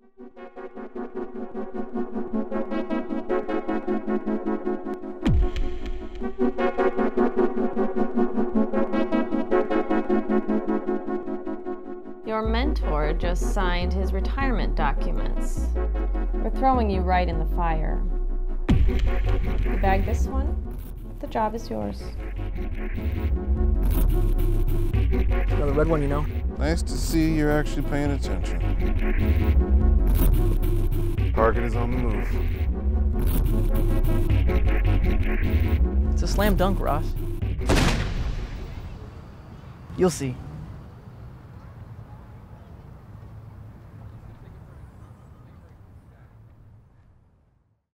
Your mentor just signed his retirement documents. We're throwing you right in the fire. You bag this one, the job is yours. Another red one, you know. Nice to see you're actually paying attention. Target is on the move. It's a slam dunk, Ross. You'll see.